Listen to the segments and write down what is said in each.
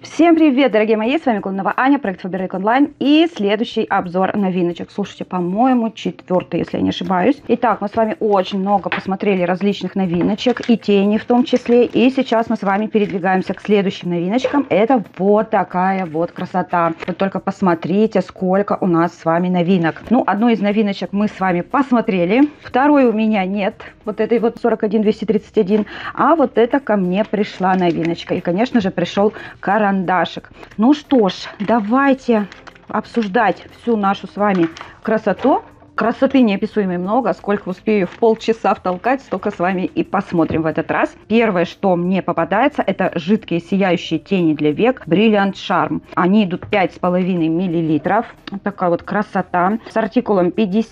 Всем привет, дорогие мои, с вами Клонова Аня, проект Faberlic Online и следующий обзор новиночек. Слушайте, по-моему, 4-й, если я не ошибаюсь. Итак, мы с вами очень много посмотрели различных новиночек и тени в том числе. И сейчас мы с вами передвигаемся к следующим новиночкам. Это вот такая вот красота. Вы только посмотрите, сколько у нас с вами новинок. Ну, одну из новиночек мы с вами посмотрели. Второй у меня нет, вот этой вот 41231. А вот это ко мне пришла новиночка. И, конечно же, пришел карандашик. Ну что ж, давайте обсуждать всю нашу с вами красоту. Красоты неописуемой много, сколько успею в полчаса втолкать, столько с вами и посмотрим в этот раз. Первое, что мне попадается, это жидкие сияющие тени для век Brilliant Charm. Они идут 5,5 мл. Вот такая вот красота. С артикулом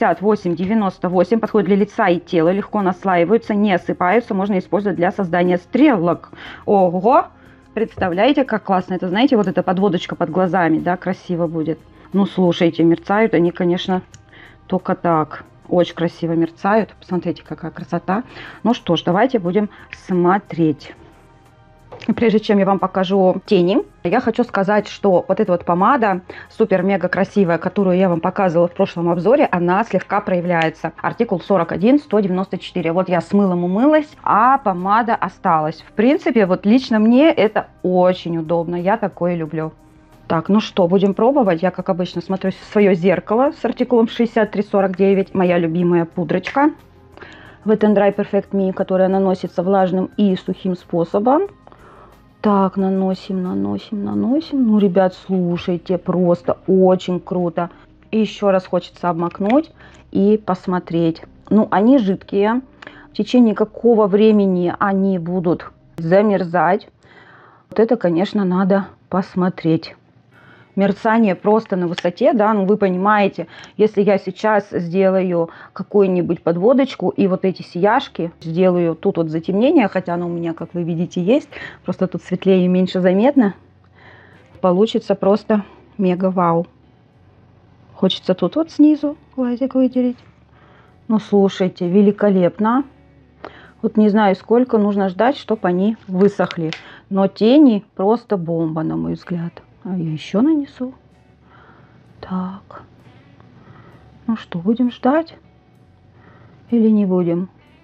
5898. Подходит для лица и тела, легко наслаиваются, не осыпаются. Можно использовать для создания стрелок. Ого! Представляете, как классно. Это, знаете, вот эта подводочка под глазами, да, красиво будет. Ну, слушайте, мерцают они, конечно, только так. Очень красиво мерцают. Посмотрите, какая красота. Ну что ж, давайте будем смотреть. Прежде чем я вам покажу тени, я хочу сказать, что вот эта вот помада супер-мега красивая, которую я вам показывала в прошлом обзоре, она слегка проявляется. Артикул 41194. Вот я с мылом умылась, а помада осталась. В принципе, вот лично мне это очень удобно. Я такое люблю. Так, ну что, будем пробовать. Я, как обычно, смотрю в свое зеркало с артикулом 6349. Моя любимая пудрочка Wet n Dry Perfect Me, которая наносится влажным и сухим способом. Так, наносим. Ну, ребят, слушайте, просто очень круто. И еще раз хочется обмакнуть и посмотреть. Ну, они жидкие. В течение какого времени они будут замерзать? Вот это, конечно, надо посмотреть. Мерцание просто на высоте, да, ну вы понимаете, если я сейчас сделаю какую-нибудь подводочку и вот эти сияшки сделаю, тут вот затемнение, хотя оно у меня, как вы видите, есть, просто тут светлее и меньше заметно, получится просто мега вау. Хочется тут вот снизу глазик выделить. Ну слушайте, великолепно. Вот не знаю, сколько нужно ждать, чтобы они высохли, но тени просто бомба, на мой взгляд. А я еще нанесу. Так. Ну что, будем ждать? Или не будем?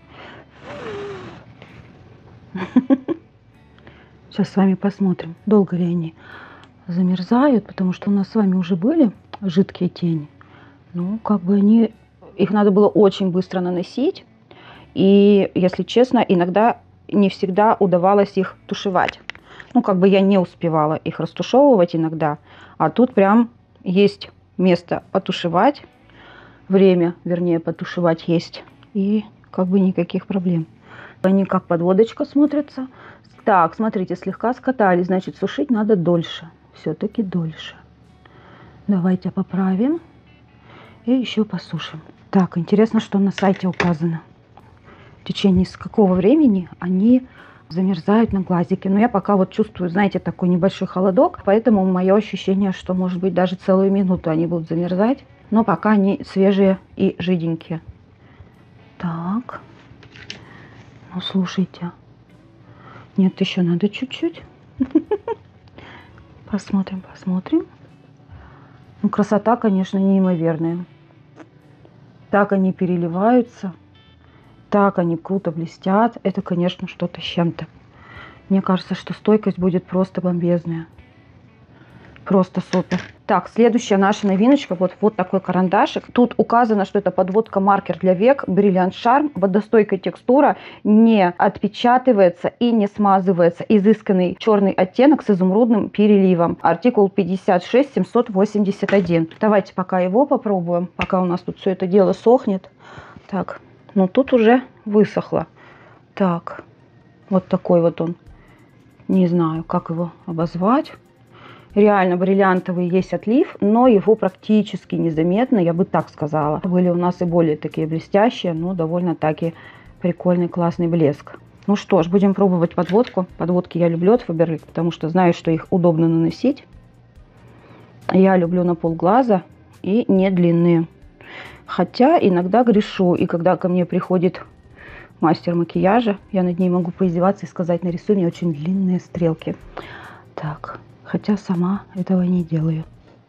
Сейчас с вами посмотрим, долго ли они замерзают, потому что у нас с вами уже были жидкие тени. Ну, как бы они... Их надо было очень быстро наносить. И, если честно, иногда не всегда удавалось их тушевать. Ну, как бы я не успевала их растушевывать иногда. А тут прям есть место потушевать. Время, вернее, потушевать есть. И как бы никаких проблем. Они как подводочка смотрятся. Так, смотрите, слегка скатали. Значит, сушить надо дольше. Все-таки дольше. Давайте поправим. И еще посушим. Так, интересно, что на сайте указано. В течение с какого времени они замерзают на глазике. Но я пока вот чувствую, знаете, такой небольшой холодок. Поэтому мое ощущение, что может быть даже целую минуту они будут замерзать. Но пока они свежие и жиденькие. Так. Ну, слушайте. Нет, еще надо чуть-чуть. Посмотрим, посмотрим. Ну, красота, конечно, неимоверная. Так они переливаются. Так они круто блестят. Это, конечно, что-то с чем-то. Мне кажется, что стойкость будет просто бомбезная. Просто супер. Так, следующая наша новиночка. Вот такой карандашик. Тут указано, что это подводка маркер для век Brilliant Charm. Водостойкая текстура, не отпечатывается и не смазывается. Изысканный черный оттенок с изумрудным переливом. Артикул 56781. Давайте пока его попробуем. Пока у нас тут все это дело сохнет. Так. Ну, тут уже высохло. Так, вот такой вот он. Не знаю, как его обозвать. Реально бриллиантовый есть отлив, но его практически незаметно, я бы так сказала. Были у нас и более такие блестящие, но довольно-таки прикольный, классный блеск. Ну что ж, будем пробовать подводку. Подводки я люблю от Faberlic, потому что знаю, что их удобно наносить. Я люблю на полглаза и не длинные. Хотя иногда грешу, и когда ко мне приходит мастер макияжа, я над ней могу поиздеваться и сказать: нарисуй мне очень длинные стрелки. Так, Хотя сама этого не делаю.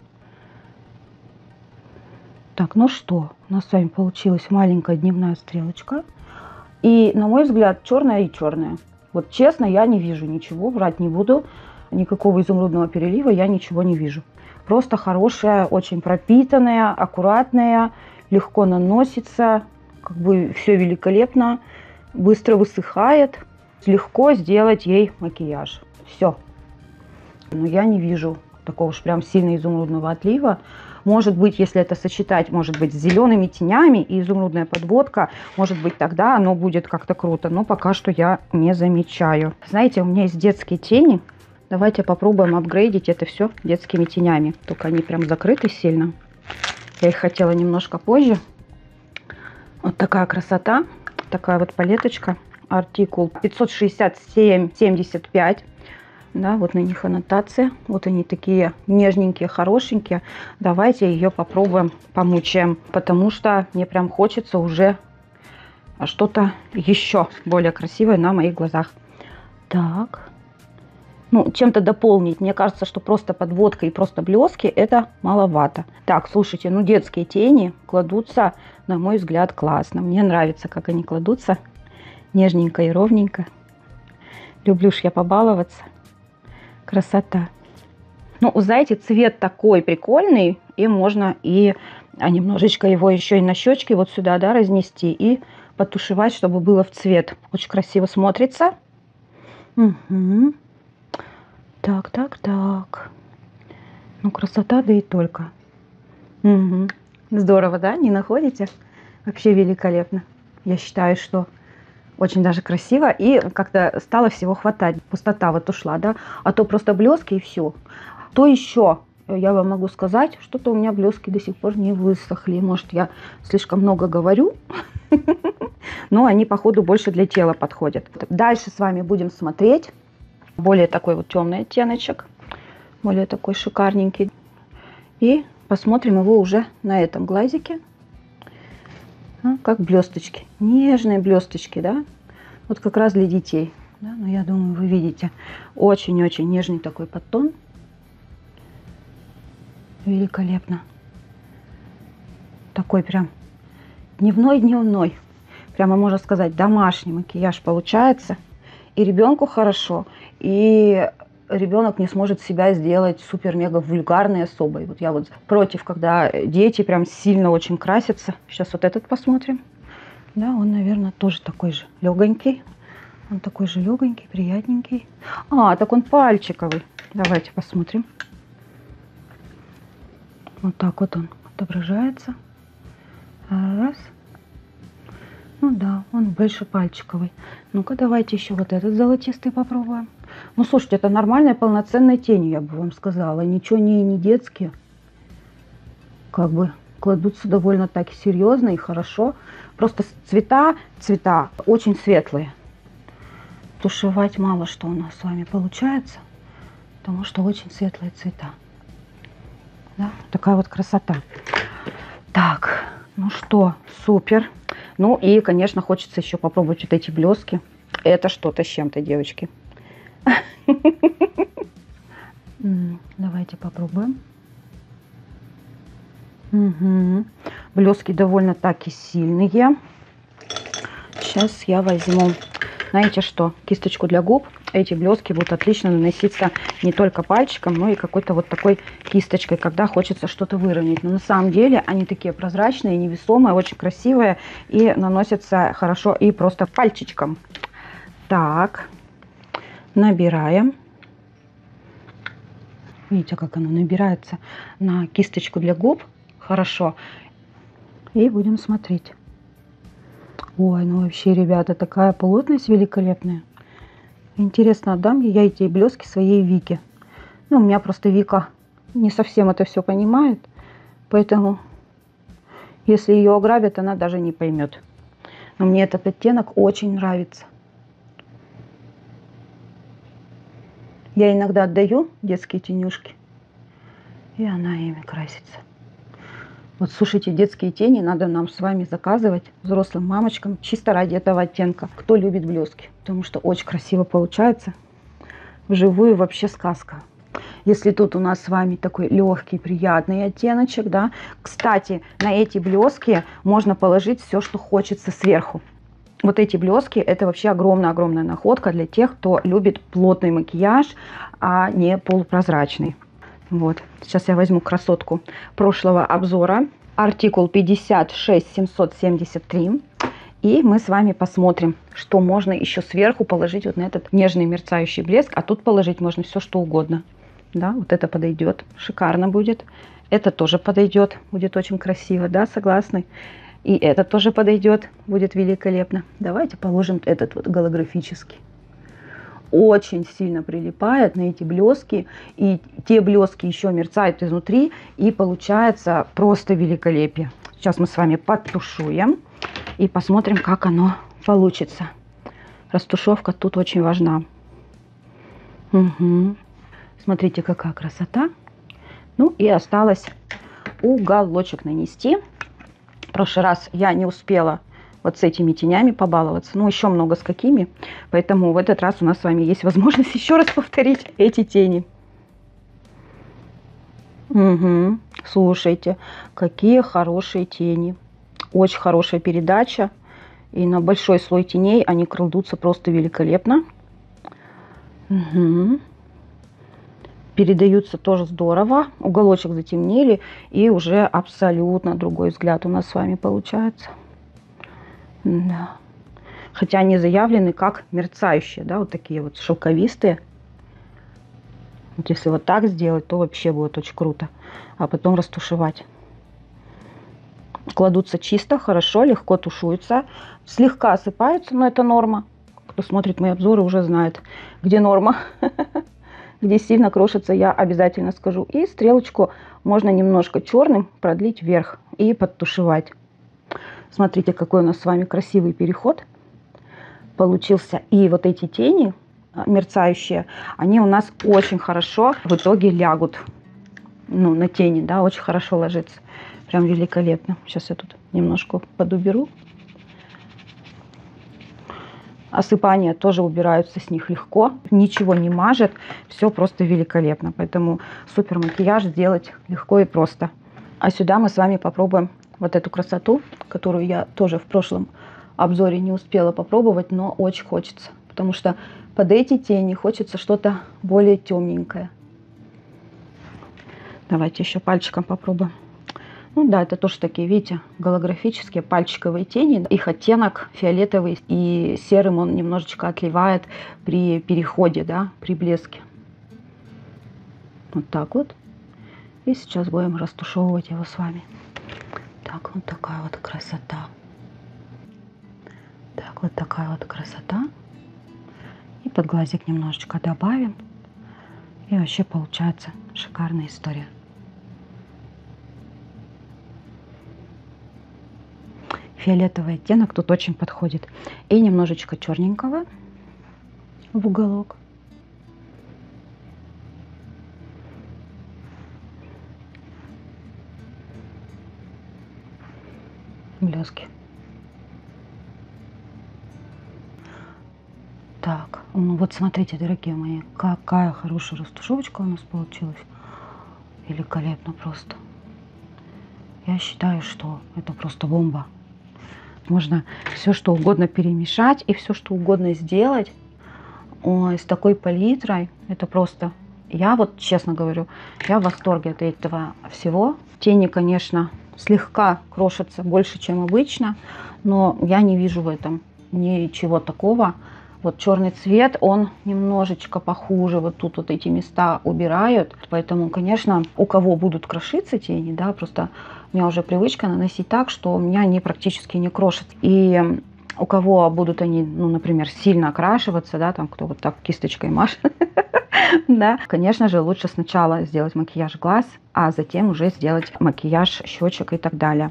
Так, ну что, у нас с вами получилась маленькая дневная стрелочка. И, на мой взгляд, черная и черная. Вот честно, я не вижу ничего, врать не буду. Никакого изумрудного перелива я ничего не вижу. Просто хорошая, очень пропитанная, аккуратная, легко наносится. Как бы все великолепно, быстро высыхает. Легко сделать ей макияж. Все. Но я не вижу такого уж прям сильно изумрудного отлива. Может быть, если это сочетать, может быть, с зелеными тенями и изумрудная подводка, может быть, тогда оно будет как-то круто. Но пока что я не замечаю. Знаете, у меня есть детские тени. Давайте попробуем апгрейдить это все детскими тенями. Только они прям закрыты сильно. Я их хотела немножко позже. Вот такая красота. Такая вот палеточка. Артикул 567,75. Да, вот на них аннотация. Вот они такие нежненькие, хорошенькие. Давайте ее попробуем, помучаем. Потому что мне прям хочется уже что-то еще более красивое на моих глазах. Так. Ну, чем-то дополнить. Мне кажется, что просто подводка и просто блески это маловато. Так, слушайте, ну детские тени кладутся, на мой взгляд, классно. Мне нравится, как они кладутся. Нежненько и ровненько. Люблю ж я побаловаться. Красота. Ну, знаете, цвет такой прикольный, и можно и немножечко его еще и на щечки вот сюда, да, разнести и потушевать, чтобы было в цвет. Очень красиво смотрится. Угу. Так, так, так. Ну, красота, да и только. Угу. Здорово, да? Не находите? Вообще великолепно. Я считаю, что очень даже красиво, и как-то стало всего хватать. Пустота вот ушла, да? А то просто блески и все. То еще я вам могу сказать, что-то у меня блески до сих пор не высохли. Может, я слишком много говорю, но они, походу, больше для тела подходят. Дальше с вами будем смотреть. Более такой вот темный оттеночек. Более такой шикарненький. И посмотрим его уже на этом глазике. Как блесточки, нежные блесточки, да, вот как раз для детей, да? Но я думаю, вы видите, очень-очень нежный такой подтон, великолепно, такой прям дневной, прямо можно сказать, домашний макияж получается, и ребенку хорошо, и ребенок не сможет себя сделать супер-мега вульгарной особой. Вот я вот против, когда дети прям сильно очень красятся. Сейчас вот этот посмотрим. Да, он, наверное, тоже такой же легонький. Он такой же легонький, приятненький. А, так он пальчиковый. Давайте посмотрим. Вот так вот он отображается. Раз. Ну да, он больше пальчиковый. Ну-ка, давайте еще вот этот золотистый попробуем. Ну, слушайте, это нормальная полноценная тень, я бы вам сказала. Ничего не детские. Как бы кладутся довольно так серьезно и хорошо. Просто цвета очень светлые. Тушевать мало что у нас с вами получается, потому что очень светлые цвета. Да? Такая вот красота. Так, ну что, супер. Ну и, конечно, хочется еще попробовать вот эти блески. Это что-то с чем-то, девочки. Давайте попробуем. Угу. Блески довольно таки сильные. Сейчас я возьму, знаете что, кисточку для губ. Эти блески будут отлично наноситься не только пальчиком, но и какой-то вот такой кисточкой, когда хочется что-то выровнять. Но на самом деле они такие прозрачные, невесомые, очень красивые и наносятся хорошо и просто пальчиком. Так, набираем. Видите, как оно набирается на кисточку для губ. Хорошо. И будем смотреть. Ой, ну вообще, ребята, такая плотность великолепная. Интересно, отдам ли я эти блески своей Вике? Ну, у меня просто Вика не совсем это все понимает. Поэтому, если ее ограбят, она даже не поймет. Но мне этот оттенок очень нравится. Я иногда отдаю детские тенюшки, и она ими красится. Вот, слушайте, детские тени надо нам с вами заказывать, взрослым мамочкам, чисто ради этого оттенка. Кто любит блески, потому что очень красиво получается. Вживую вообще сказка. Если тут у нас с вами такой легкий, приятный оттеночек, да. Кстати, на эти блески можно положить все, что хочется сверху. Вот эти блески — это вообще огромная-огромная находка для тех, кто любит плотный макияж, а не полупрозрачный. Вот. Сейчас я возьму красотку прошлого обзора. Артикул 56773. И мы с вами посмотрим, что можно еще сверху положить вот на этот нежный мерцающий блеск. А тут положить можно все, что угодно. Да, вот это подойдет, шикарно будет. Это тоже подойдет, будет очень красиво, да, согласны? И это тоже подойдет, будет великолепно. Давайте положим этот вот голографический. Очень сильно прилипает на эти блески. И те блески еще мерцают изнутри. И получается просто великолепие. Сейчас мы с вами подтушуем. И посмотрим, как оно получится. Растушевка тут очень важна. Угу. Смотрите, какая красота. Ну и осталось уголочек нанести. В прошлый раз я не успела вот с этими тенями побаловаться. Ну, еще много с какими. Поэтому в этот раз у нас с вами есть возможность еще раз повторить эти тени. Угу. Слушайте, какие хорошие тени. Очень хорошая передача. И на большой слой теней они кладутся просто великолепно. Угу. Передаются тоже здорово. Уголочек затемнили. И уже абсолютно другой взгляд у нас с вами получается. Да. Хотя они заявлены как мерцающие. Да, вот такие вот шелковистые. Вот если вот так сделать, то вообще будет очень круто. А потом растушевать. Кладутся чисто, хорошо, легко тушуются. Слегка осыпаются, но это норма. Кто смотрит мои обзоры, уже знает, где норма. Где сильно крошится, я обязательно скажу. И стрелочку можно немножко черным продлить вверх и подтушевать. Смотрите, какой у нас с вами красивый переход получился. И вот эти тени мерцающие, они у нас очень хорошо в итоге лягут. Ну, на тени, да, очень хорошо ложится. Прям великолепно. Сейчас я тут немножко подуберу. Осыпания тоже убираются с них легко. Ничего не мажет. Все просто великолепно. Поэтому супер макияж сделать легко и просто. А сюда мы с вами попробуем вот эту красоту, которую я тоже в прошлом обзоре не успела попробовать, но очень хочется. Потому что под эти тени хочется что-то более темненькое. Давайте еще пальчиком попробуем. Ну да, это тоже такие, видите, голографические пальчиковые тени. Их оттенок фиолетовый и серым он немножечко отливает при переходе, да, при блеске. Вот так вот. И сейчас будем растушевывать его с вами. Так, вот такая вот красота. Так, вот такая вот красота. И под глазик немножечко добавим. И вообще получается шикарная история. Фиолетовый оттенок тут очень подходит. И немножечко черненького в уголок. Блески. Так, ну вот смотрите, дорогие мои, какая хорошая растушевочка у нас получилась. Великолепно просто. Я считаю, что это просто бомба. Можно все что угодно перемешать и все что угодно сделать. Ой, с такой палитрой. Это просто... Я вот честно говорю, я в восторге от этого всего. Тени, конечно, слегка крошатся больше, чем обычно. Но я не вижу в этом ничего такого. Вот черный цвет, он немножечко похуже. Вот тут вот эти места убирают. Поэтому, конечно, у кого будут крошиться тени, да, просто... У меня уже привычка наносить так, что у меня они практически не крошат. И у кого будут они, ну, например, сильно окрашиваться, да, там кто вот так кисточкой машет, да, конечно же, лучше сначала сделать макияж глаз, а затем уже сделать макияж щечек и так далее.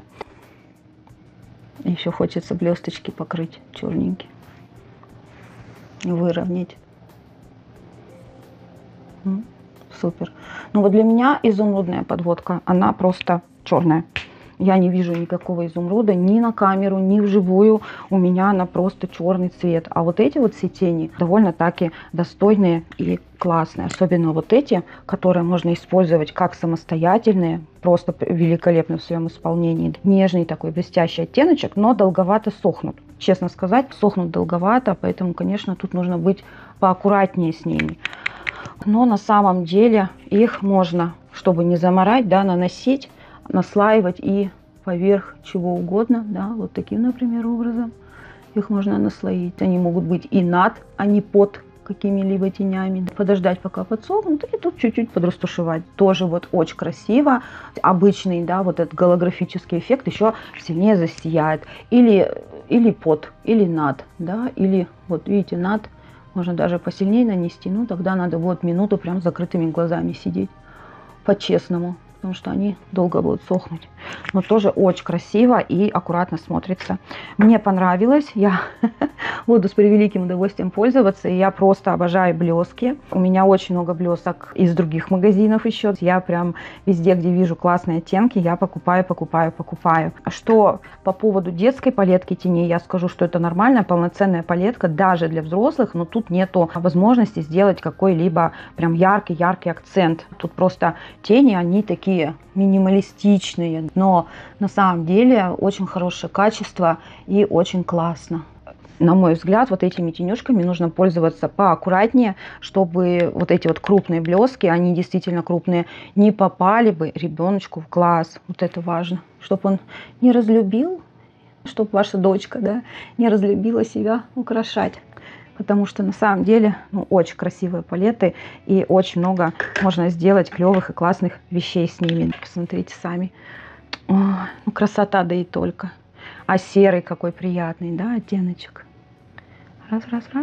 Еще хочется блесточки покрыть черненькие, выровнять. Супер. Ну вот для меня изумрудная подводка, она просто черная. Я не вижу никакого изумруда ни на камеру, ни вживую. У меня она просто черный цвет. А вот эти вот все тени довольно-таки достойные и классные. Особенно вот эти, которые можно использовать как самостоятельные. Просто великолепно в своем исполнении. Нежный такой блестящий оттеночек, но долговато сохнут. Честно сказать, сохнут долговато, поэтому, конечно, тут нужно быть поаккуратнее с ними. Но на самом деле их можно, чтобы не заморать, да, наносить, наслаивать и поверх чего угодно, да, вот таким, например, образом их можно наслоить. Они могут быть и над, а не под какими-либо тенями. Подождать, пока подсохнут, и тут чуть-чуть подрастушевать. Тоже вот очень красиво. Обычный, да, вот этот голографический эффект еще сильнее засияет. Или под, или над, да, или вот видите, над. Можно даже посильнее нанести, ну тогда надо вот минуту прям с закрытыми глазами сидеть. По-честному. Потому что они долго будут сохнуть. Но тоже очень красиво и аккуратно смотрится. Мне понравилось. Я буду с превеликим удовольствием пользоваться. И я просто обожаю блески. У меня очень много блесок из других магазинов еще. Я прям везде, где вижу классные оттенки, я покупаю. Что по поводу детской палетки теней, я скажу, что это нормальная, полноценная палетка даже для взрослых. Но тут нету возможности сделать какой-либо прям яркий акцент. Тут просто тени, они такие минималистичные, но на самом деле очень хорошее качество и очень классно. На мой взгляд, вот этими тенюшками нужно пользоваться поаккуратнее, чтобы вот эти вот крупные блески, они действительно крупные, не попали бы ребеночку в глаз. Вот это важно, чтобы он не разлюбил, чтобы ваша дочка, да, не разлюбила себя украшать. Потому что на самом деле, ну, очень красивые палеты и очень много можно сделать клевых и классных вещей с ними. Посмотрите сами. Ой, ну, красота, да и только. А серый какой приятный, да, оттеночек. Раз.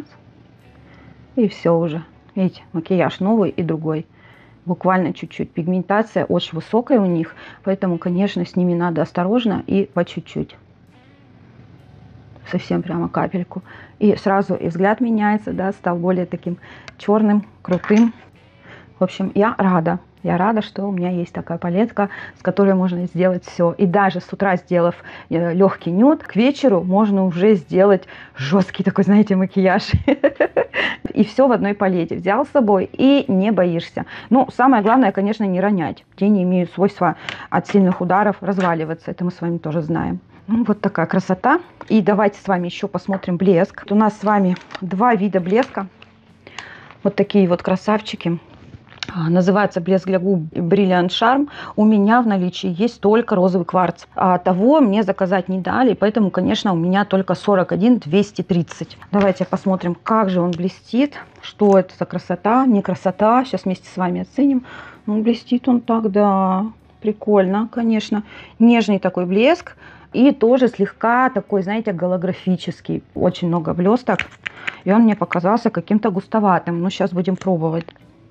И все уже. Видите, макияж новый и другой. Буквально чуть-чуть. Пигментация очень высокая у них, поэтому, конечно, с ними надо осторожно и по чуть-чуть. Совсем прямо капельку. И сразу и взгляд меняется, да, стал более таким черным, крутым. В общем, я рада. Я рада, что у меня есть такая палетка, с которой можно сделать все. И даже с утра, сделав легкий нюд, к вечеру можно уже сделать жесткий такой, знаете, макияж. И все в одной палете. Взял с собой и не боишься. Ну, самое главное, конечно, не ронять. Тени имеют свойство от сильных ударов разваливаться. Это мы с вами тоже знаем. Ну, вот такая красота. И давайте с вами еще посмотрим блеск. У нас с вами два вида блеска. Вот такие вот красавчики. Называется блеск для губ Brilliant Charm. У меня в наличии есть только розовый кварц. А того мне заказать не дали, поэтому, конечно, у меня только 41 230. Давайте посмотрим, как же он блестит. Что это за красота, не красота. Сейчас вместе с вами оценим. Ну, блестит он так, да. Прикольно, конечно. Нежный такой блеск. И тоже слегка такой, знаете, голографический. Очень много блесток. И он мне показался каким-то густоватым. Ну, сейчас будем пробовать.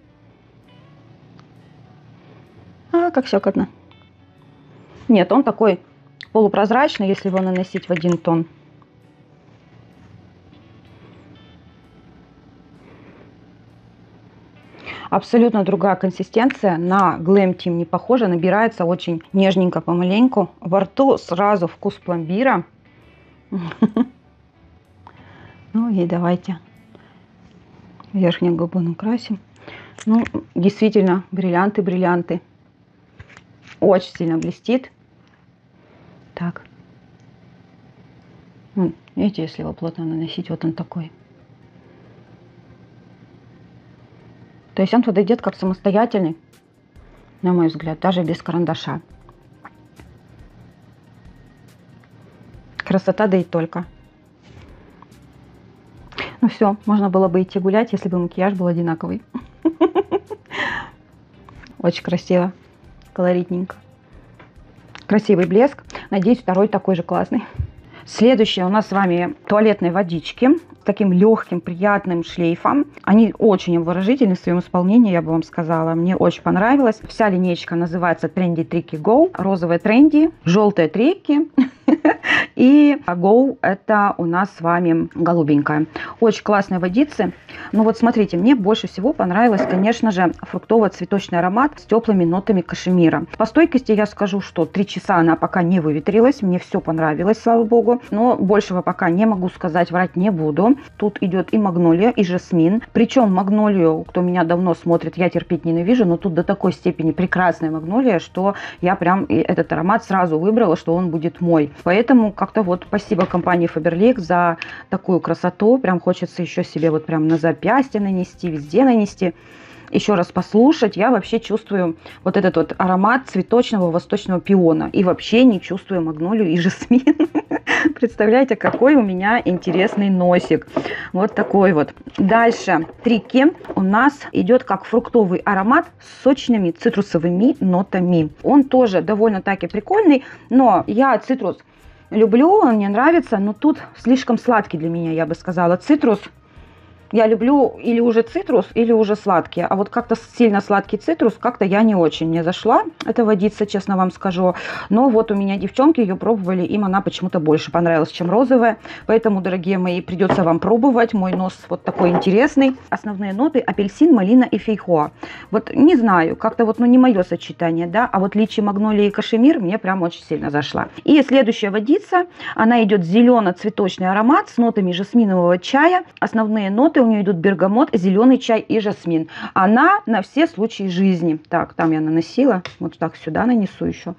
Как щекотно. Нет, он такой полупрозрачный, если его наносить в один тон. Абсолютно другая консистенция. На Glam Team не похожа. Набирается очень нежненько, помаленьку. Во рту сразу вкус пломбира. Ну и давайте верхнюю губу накрасим. Ну, действительно, бриллианты. Очень сильно блестит. Так. Видите, если его плотно наносить, вот он такой. То есть он подойдет как самостоятельный, на мой взгляд, даже без карандаша. Красота, да и только. Ну все, можно было бы идти гулять, если бы макияж был одинаковый. Очень красиво, колоритненько. Красивый блеск. Надеюсь, второй такой же классный. Следующее у нас с вами туалетные водички. таким легким, приятным шлейфом. Они очень обворожительны в своем исполнении, я бы вам сказала. Мне очень понравилось. Вся линейка называется Trendy Tricky Go. Розовая тренди, желтая трекки. И Go это у нас с вами голубенькая. Очень классные водицы. Ну вот смотрите, мне больше всего понравилось, конечно же, фруктово-цветочный аромат с теплыми нотами кашемира. По стойкости я скажу, что 3 часа она пока не выветрилась. Мне все понравилось, слава богу. Но большего пока не могу сказать, врать не буду. Тут идет и магнолия, и жасмин. Причем магнолию, кто меня давно смотрит, я терпеть ненавижу, но тут до такой степени прекрасная магнолия, что я прям этот аромат сразу выбрала, что он будет мой. Поэтому как-то вот спасибо компании Faberlic за такую красоту. Прям хочется еще себе вот прям на запястье нанести, везде нанести. Еще раз послушать, я вообще чувствую вот этот вот аромат цветочного восточного пиона. И вообще не чувствую магнолию и жасмин. Представляете, какой у меня интересный носик. Вот такой вот. Дальше трики у нас идет как фруктовый аромат с сочными цитрусовыми нотами. Он тоже довольно-таки прикольный, но я цитрус люблю, он мне нравится, но тут слишком сладкий для меня, я бы сказала. Цитрус я люблю или уже цитрус, или уже сладкие. А вот как-то сильно сладкий цитрус как-то я не очень мне зашла. Это водица, честно вам скажу. Но вот у меня девчонки ее пробовали, им она почему-то больше понравилась, чем розовая. Поэтому, дорогие мои, придется вам пробовать. Мой нос вот такой интересный. Основные ноты: апельсин, малина и фейхоа. Вот не знаю, как-то вот, ну, не мое сочетание, да. А вот личи, магнолия и кашемир мне прям очень сильно зашла. И следующая водица, она идет зелено-цветочный аромат с нотами жасминового чая. Основные ноты у нее идут бергамот, зеленый чай и жасмин. Она на все случаи жизни. Так, там я наносила. Вот так сюда нанесу еще.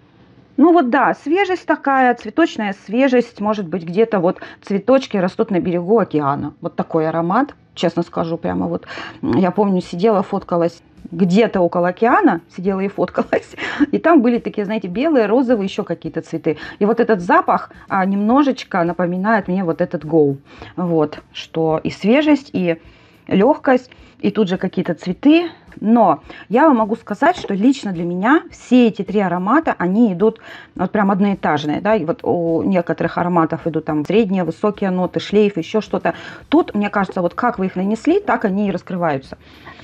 Ну вот да, свежесть такая, цветочная свежесть. Может быть, где-то вот цветочки растут на берегу океана. Вот такой аромат, честно скажу, прямо вот. Я помню, сидела, фоткалась где-то около океана, сидела и фоткалась. И там были такие, знаете, белые, розовые, еще какие-то цветы. И вот этот запах немножечко напоминает мне вот этот Go. Вот, что и свежесть, и легкость, и тут же какие-то цветы. Но я вам могу сказать, что лично для меня все эти 3 аромата, они идут вот прям одноэтажные. Да? И вот у некоторых ароматов идут там средние, высокие ноты, шлейф, еще что-то. Тут, мне кажется, вот как вы их нанесли, так они и раскрываются.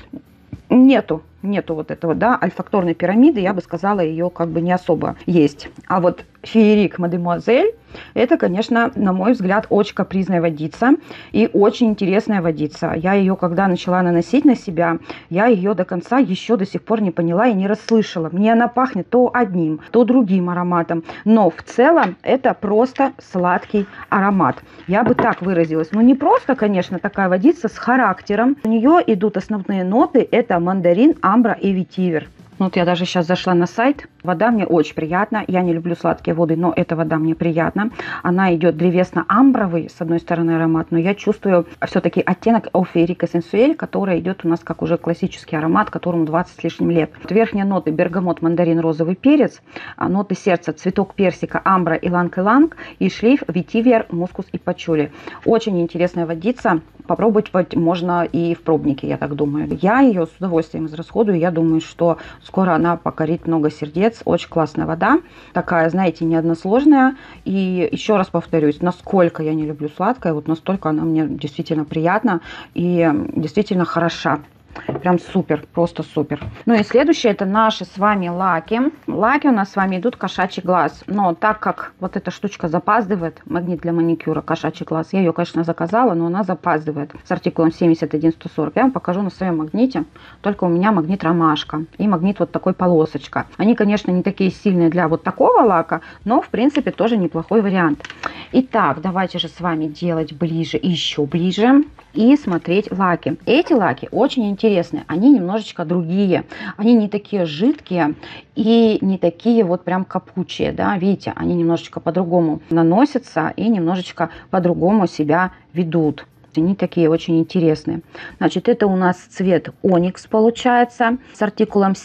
Нету вот этого, да, альфакторной пирамиды, я бы сказала, ее как бы не особо есть. А вот феерик Мадемуазель, это, конечно, на мой взгляд, очень капризная водица и очень интересная водица. Я ее, когда начала наносить на себя, я ее до конца еще до сих пор не поняла и не расслышала. Мне она пахнет то одним, то другим ароматом. Но в целом это просто сладкий аромат. Я бы так выразилась. Ну, не просто, конечно, такая водица с характером. У нее идут основные ноты. Это мандарин, амбра и ветивер. Вот я даже сейчас зашла на сайт. Вода мне очень приятна. Я не люблю сладкие воды, но эта вода мне приятна. Она идет древесно-амбровый, с одной стороны, аромат, но я чувствую все-таки оттенок Феерика Сенсуэль, который идет у нас как уже классический аромат, которому 20 с лишним лет. Верхние ноты: бергамот, мандарин, розовый перец. Ноты сердца: цветок персика, амбра, иланг-иланг. И шлейф ветивер, мускус и пачули. Очень интересная водица. Попробовать можно и в пробнике, я так думаю. Я ее с удовольствием израсходую. Я думаю, что скоро она покорит много сердец. Очень классная вода. Такая, знаете, не односложная. И еще раз повторюсь, насколько я не люблю сладкое, вот настолько она мне действительно приятна и действительно хороша. Прям супер, просто супер. Ну и следующее, это наши с вами лаки. Лаки у нас с вами идут кошачий глаз. Но так как вот эта штучка запаздывает, магнит для маникюра кошачий глаз, я ее, конечно, заказала, но она запаздывает с артикулом 71140. Я вам покажу на своем магните. Только у меня магнит ромашка и магнит вот такой полосочка. Они, конечно, не такие сильные для вот такого лака, но в принципе тоже неплохой вариант. Итак, давайте же с вами делать ближе и еще ближе и смотреть лаки. Эти лаки очень интересные, они немножечко другие, они не такие жидкие и не такие вот прям капучие, да, видите, они немножечко по-другому наносятся и немножечко по-другому себя ведут. Они такие очень интересные. Значит, это у нас цвет Оникс получается с артикулом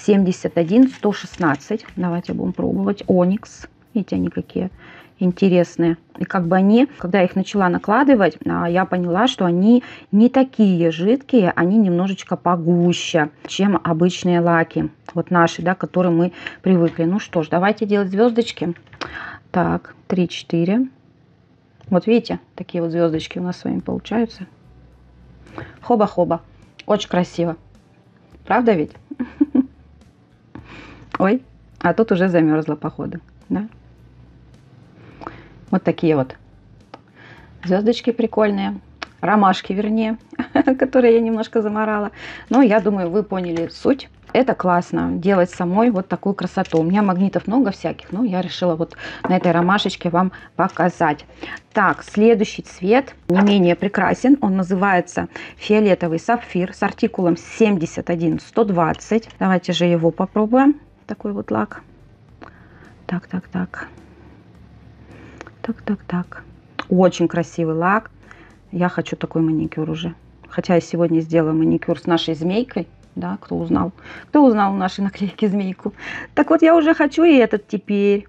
71116. Давайте будем пробовать. Оникс. Видите, они какие интересные. И как бы они, когда я их начала накладывать, я поняла, что они не такие жидкие, они немножечко погуще, чем обычные лаки. Вот наши, да, к которым мы привыкли. Ну что ж, давайте делать звездочки. Так, 3-4. Вот видите, такие вот звездочки у нас с вами получаются. Хоба-хоба. Очень красиво. Правда ведь? Ой, а тут уже замерзла, походу. Да? Вот такие вот звездочки прикольные. Ромашки, вернее, которые я немножко заморала. Но я думаю, вы поняли суть. Это классно, делать самой вот такую красоту. У меня магнитов много всяких, но я решила вот на этой ромашечке вам показать. Так, следующий цвет не менее прекрасен. Он называется фиолетовый сапфир с артикулом 71120. Давайте же его попробуем. Такой вот лак. Так. Очень красивый лак. Я хочу такой маникюр уже. Хотя я сегодня сделаю маникюр с нашей змейкой. Да, кто узнал? Кто узнал в нашей наклейке змейку? Так вот, я уже хочу и этот теперь.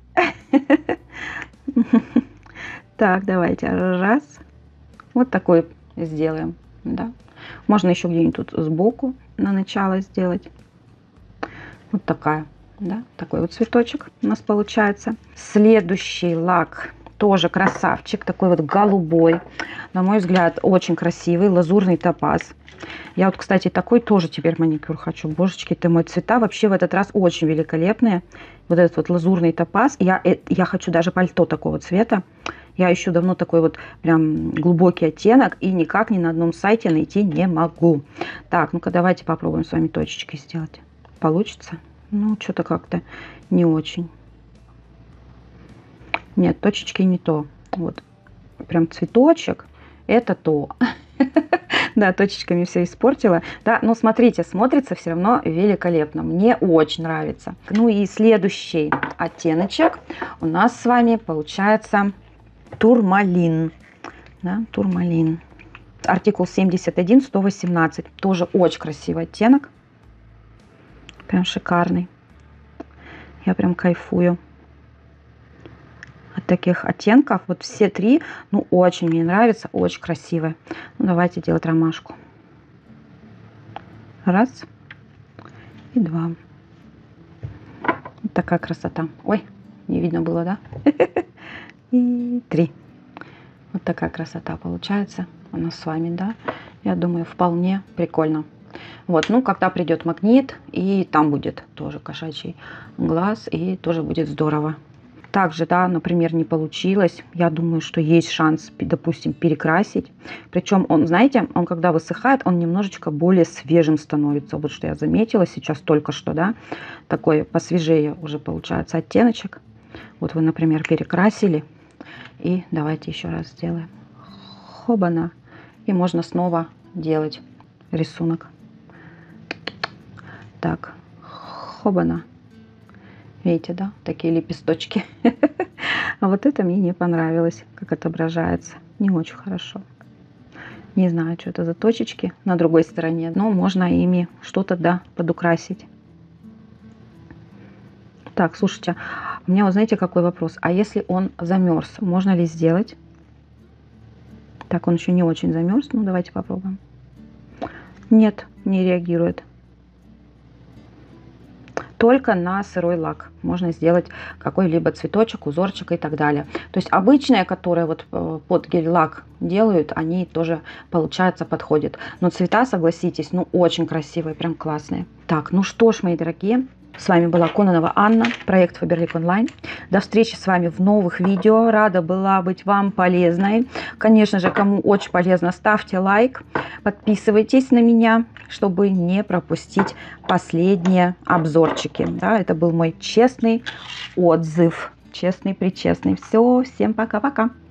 Так, давайте. Раз. Вот такой сделаем. Да. Можно еще где-нибудь тут сбоку на начало сделать. Вот такая. Да, такой вот цветочек у нас получается. Следующий лак. Тоже красавчик. Такой вот голубой. На мой взгляд, очень красивый. Лазурный топаз. Я вот, кстати, такой тоже теперь маникюр хочу. Божечки ты мой, цвета вообще в этот раз очень великолепные. Вот этот вот лазурный топаз. Я хочу даже пальто такого цвета. Я ищу давно такой вот прям глубокий оттенок. И никак ни на одном сайте найти не могу. Так, ну-ка давайте попробуем с вами точечки сделать. Получится? Ну, что-то как-то не очень. Нет, точечки не то. Вот прям цветочек. Это то. Да, точечками все испортила. Да, но смотрите, смотрится все равно великолепно. Мне очень нравится. Ну и следующий оттеночек у нас с вами получается турмалин. Да, турмалин. Артикул 71118. Тоже очень красивый оттенок. Прям шикарный. Я прям кайфую от таких оттенков. Вот все три, ну, очень мне нравятся, очень красивые. Ну, давайте делать ромашку. Раз и два. Вот такая красота. Ой, не видно было, да? И три. Вот такая красота получается у нас с вами, да? Я думаю, вполне прикольно. Вот, ну, когда придет магнит, и там будет тоже кошачий глаз, и тоже будет здорово. Также, да, например, не получилось. Я думаю, что есть шанс, допустим, перекрасить. Причем он, знаете, он когда высыхает, он немножечко более свежим становится. Вот что я заметила сейчас только что, да. Такой посвежее уже получается оттеночек. Вот вы, например, перекрасили. И давайте еще раз сделаем. Хобана. И можно снова делать рисунок. Так, хобана. Видите, да, такие лепесточки. А вот это мне не понравилось, как отображается. Не очень хорошо. Не знаю, что это за точечки на другой стороне, но можно ими что-то, да, подукрасить. Так, слушайте, у меня, вот знаете, какой вопрос? А если он замерз, можно ли сделать? Так, он еще не очень замерз. Ну, давайте попробуем. Нет, не реагирует. Только на сырой лак можно сделать какой-либо цветочек, узорчик и так далее. То есть обычные, которые вот под гель-лак делают, они тоже, получается, подходят. Но цвета, согласитесь, ну очень красивые, прям классные. Так, ну что ж, мои дорогие, с вами была Кононова Анна, проект Faberlic Online. До встречи с вами в новых видео. Рада была быть вам полезной. Конечно же, кому очень полезно, ставьте лайк, подписывайтесь на меня, чтобы не пропустить последние обзорчики. Да, это был мой честный отзыв. Честный-причестный. Все, всем пока-пока.